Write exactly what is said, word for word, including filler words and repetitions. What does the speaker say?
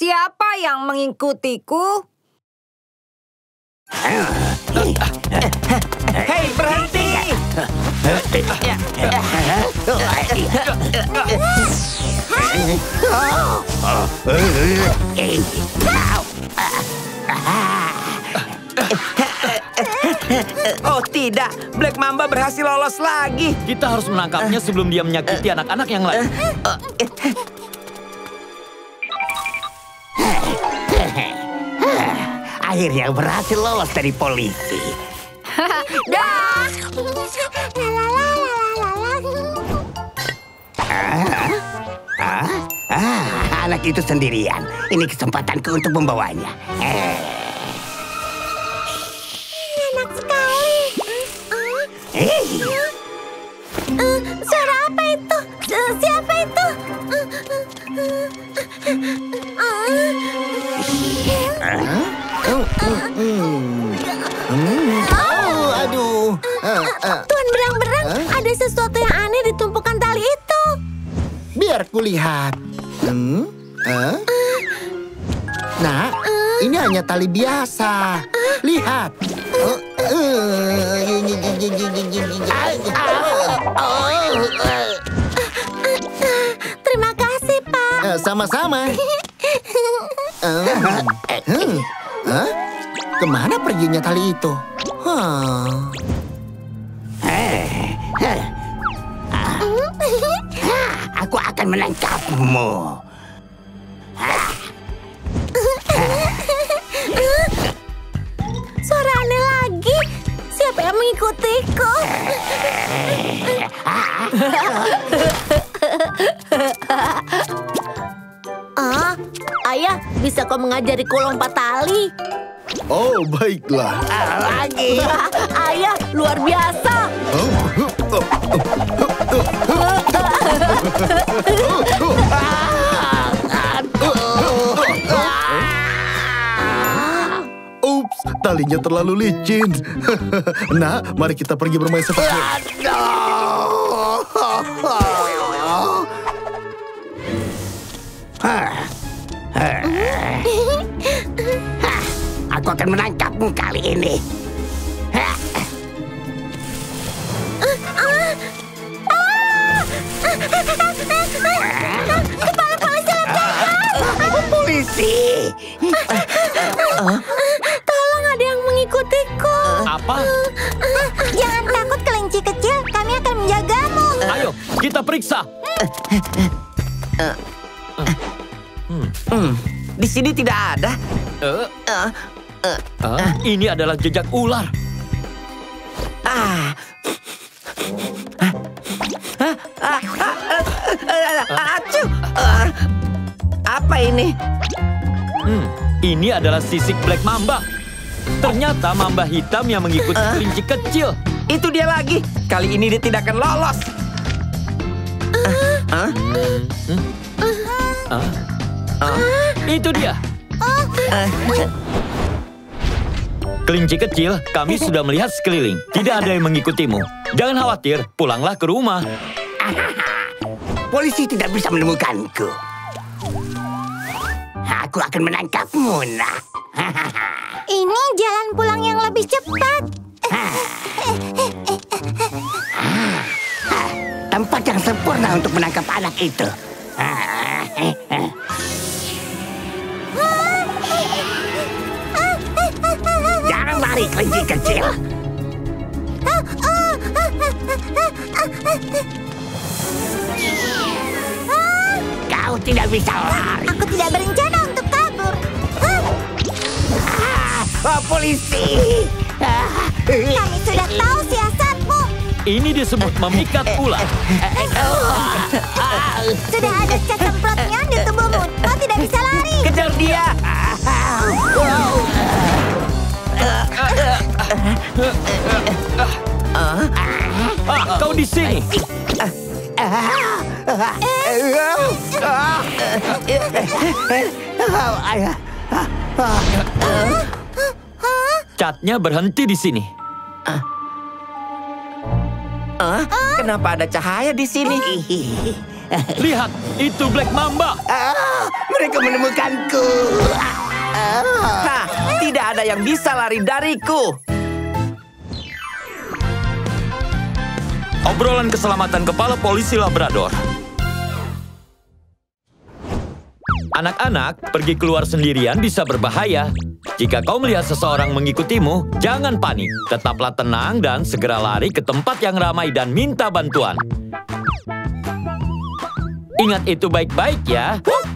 Siapa yang mengikutiku? Hei, berhenti! Oh tidak, Black Mamba berhasil lolos lagi. Kita harus menangkapnya sebelum dia menyakiti anak-anak yang lain. Akhirnya berhasil lolos dari polisi. Dah! Ah, ah, anak itu sendirian. Ini kesempatanku untuk membawanya. Eh. Enak sekali. Eh. Uh, suara apa itu? Uh, siapa itu? Oh, aduh. Tuan berang-berang, ada sesuatu yang aneh di tumpukan tali itu. Biar kulihat. Hmm? Huh? Nah, ini hanya tali biasa. Lihat. Uh, uh, Terima kasih, Pak. uh, Sama-sama. Uh, hmm. Huh? Kemana perginya tali itu? Huh. Eh, eh. Ah. Ah, aku akan menangkapmu. Ah. Suara aneh lagi. Siapa yang mengikutiku? Ah, ayah, bisa kau mengajariku lompat tali? Oh, baiklah. Ah, lagi. Ayah, luar biasa. Ups, talinya terlalu licin. Nah, mari kita pergi bermain sepak bola. Aku akan menangkapmu kali ini. Kepala polisi lecet. Polisi. Tolong, ada yang mengikutiku. Apa? Jangan takut, kelinci kecil. Kami akan menjagamu. Ayo, kita periksa. Hmm, di sini tidak ada. Eh, Uh, ah, ini adalah jejak ular. ah. Ah, ah, ah, ah, ah, acuh. Ah, apa ini? Hmm, ini adalah sisik Black Mamba. Ternyata mamba hitam yang mengikuti Uh. kelinci kecil. Itu dia lagi. Kali ini dia tidak akan lolos. Ah, Ah, ah, itu dia. Kelinci kecil, kami sudah melihat sekeliling. Tidak ada yang mengikutimu. Jangan khawatir, pulanglah ke rumah. Polisi tidak bisa menemukanku. Aku akan menangkapmu, nak. Ini jalan pulang yang lebih cepat. Tempat yang sempurna untuk menangkap anak itu. Jangan lari, kelinci kecil. Kau tidak bisa lari. Aku tidak berencana untuk kabur. Ah, polisi. Kami sudah tahu siasatmu. Ini disebut memikat ular. Sudah ada cat semprotnya di tubuhmu. Kau tidak bisa lari. kejar dia. Ah, kau di sini. Catnya berhenti di sini. Ah, kenapa ada cahaya di sini? Lihat, itu Black Mamba. Ah, mereka menemukanku. Nah, tidak ada yang bisa lari dariku. Obrolan keselamatan kepala polisi Labrador. Anak-anak, pergi keluar sendirian bisa berbahaya. Jika kau melihat seseorang mengikutimu, jangan panik. Tetaplah tenang dan segera lari ke tempat yang ramai dan minta bantuan. Ingat itu baik-baik ya.